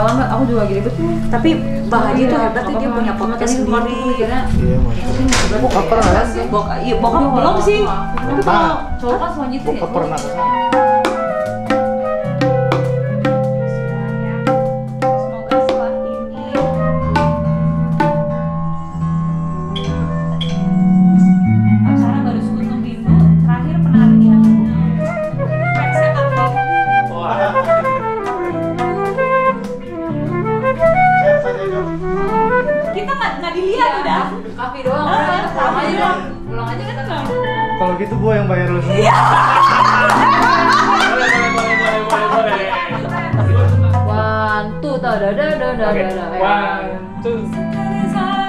lama aku juga lagi ribet nih. Tapi Bang Haji tuh hebat tuh, dia punya podcast sendiri. Iya, Mas. Bokap pernah kan? Iya, bokap belum sih. Tapi kalau cowok kan selanjutnya Bokap pernah ke sana. Semoga setelah ini acara baru sekutu minggu terakhir penarian. Flexnya apa? Kita nggak dilihat udah. Kafe doang, pulang aja dong. Pulang aja kan enggak. Kalau gitu gua yang bayar lu semua. Boleh. One, two, da. Oke, 1, 2.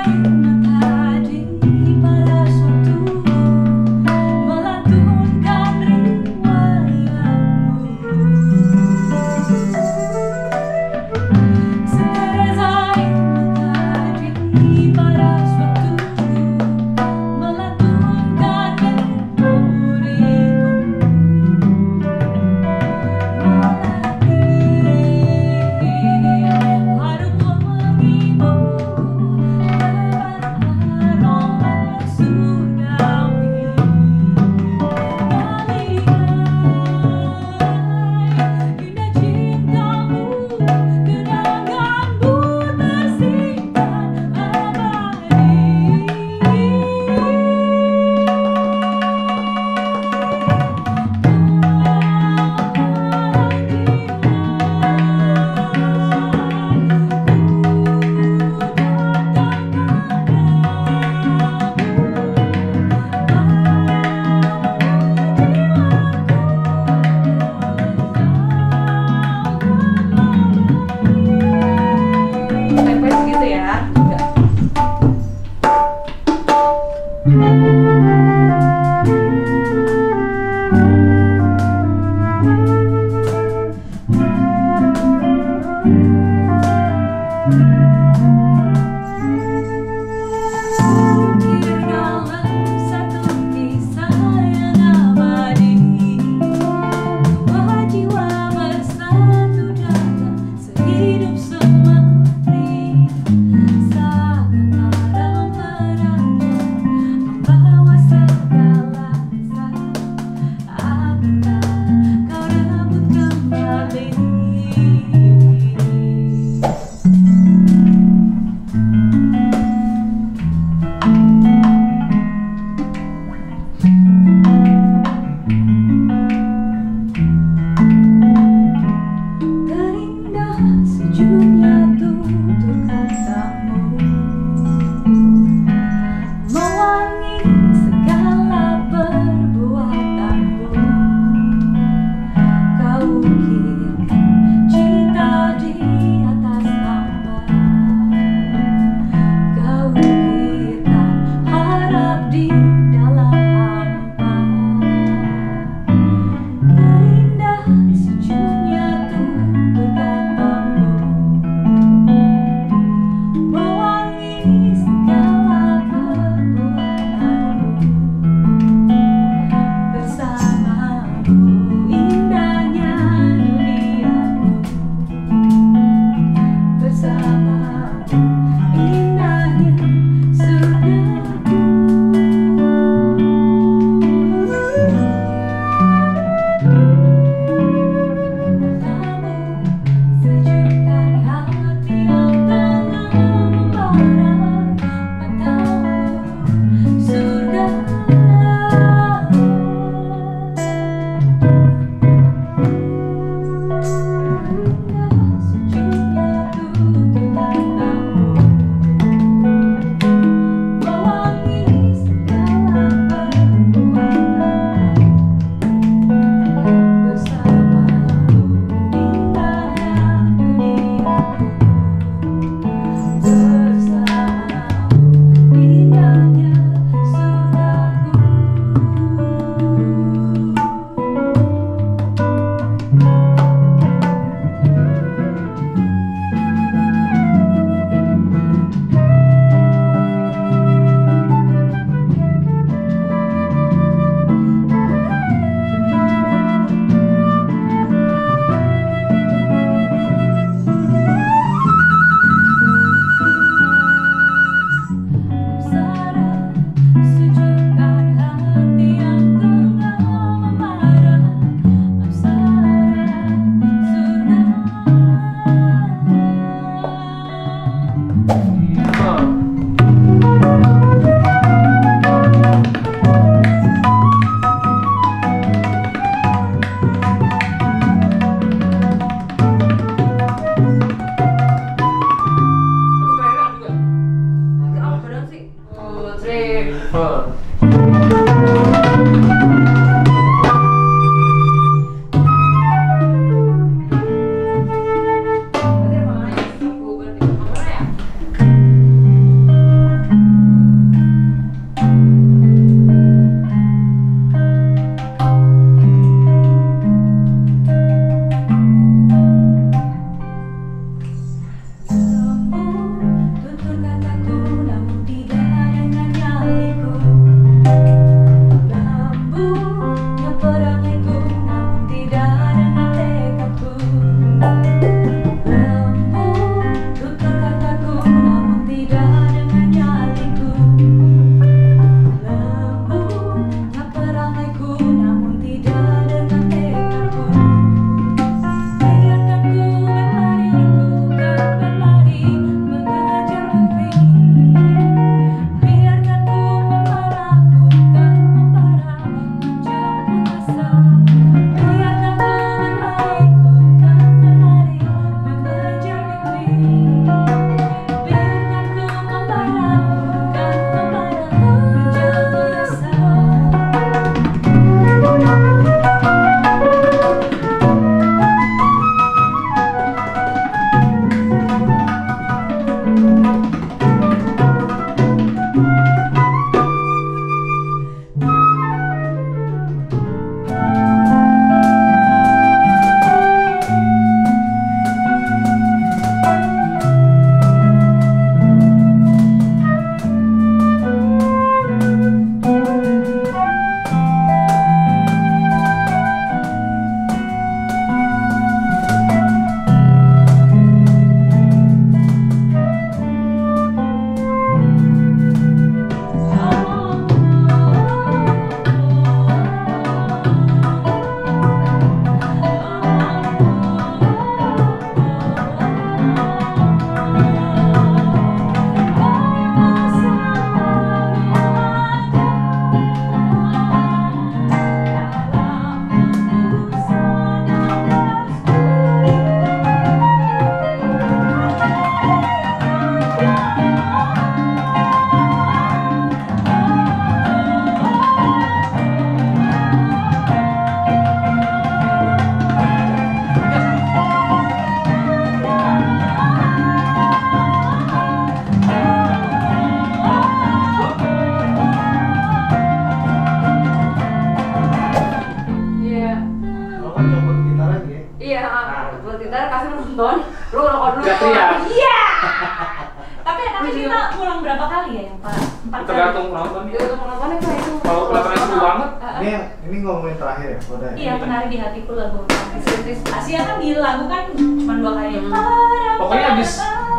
nonton, lu ngerokok dulu. Gak teriak. Iya. Tapi kita pulang berapa kali ya yang Pak? 4 kali. Tergantung penonton. Dia udah penontonnya kayak itu. Kalau kelihatannya seru banget. Ini ngomongin terakhir ya, udah. Iya, penari di hatiku lagu. Asia kan di lagu kan cuma 2 kali. Pokoknya habis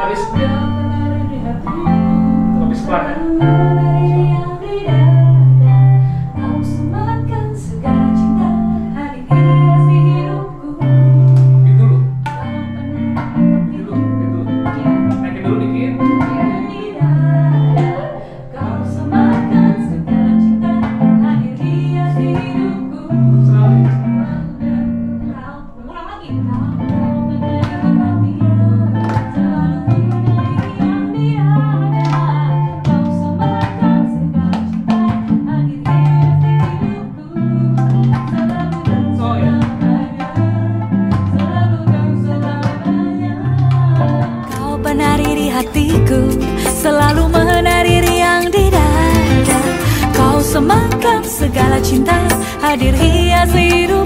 pelan ya. Penari di hatiku, selalu menari riang di dada. Kau semakan segala cinta, hadir hias hidup.